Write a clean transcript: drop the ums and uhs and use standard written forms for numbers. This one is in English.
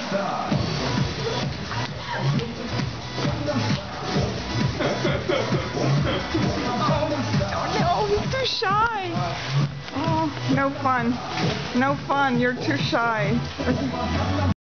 Oh, no, he's too shy. Oh, no fun. No fun. You're too shy.